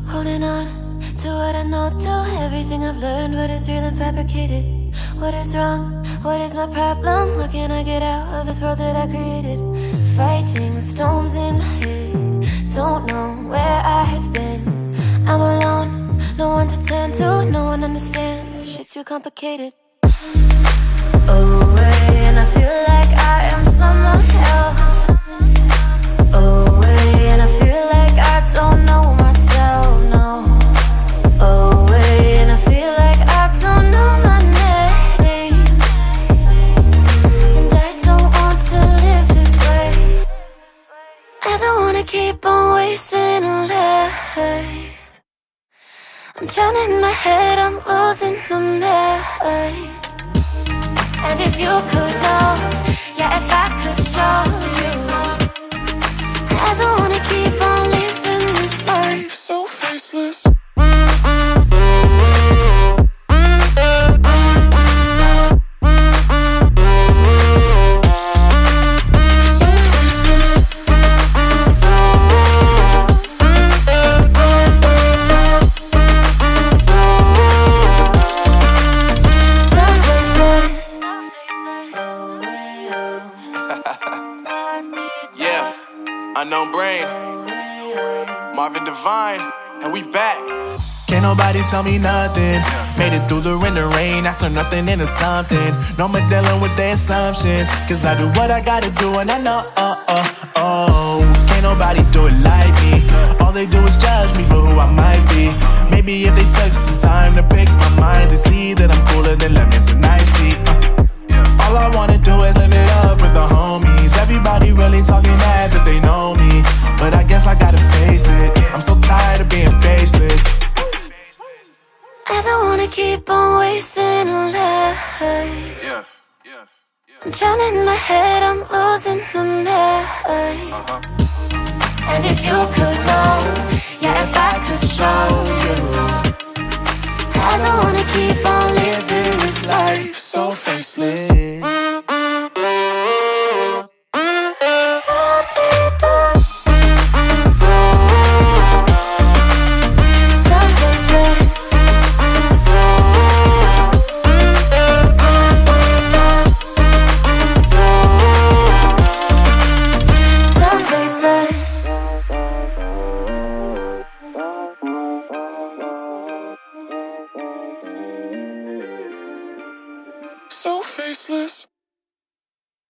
Holding on to what I know, to everything I've learned. What is real and fabricated? What is wrong? What is my problem? What can I get out of this world that I created? Fighting the storms in my head. Don't know where I have been. I'm alone, no one to turn to. No one understands, shit's too complicated. Away, and I feel like I am someone else. Away, and I feel like I don't know myself, no. Away, and I feel like I don't know my name. And I don't want to live this way. I don't wanna keep on wasting a life. I'm drowning in my head, I'm losing my mind. And if you could know, yeah, if I could show you, I don't wanna keep on living this life so faceless. Unknown Brain, Marvin Divine, and we back. Can't nobody tell me nothing. Made it through the rain and rain, I turn nothing into something. No more dealing with their assumptions, cause I do what I gotta do and I know, can't nobody do it like me. All they do is judge me for who I might be. Maybe if they took some time to pick my mind, they see that I'm cooler than lemons and iced tea. All I wanna do is live it up with the homies. Everybody really talking as if they know me, but I guess I gotta face it. I'm so tired of being faceless. I don't wanna keep on wasting a life. I'm drowning in my head, I'm losing my mind. And if you could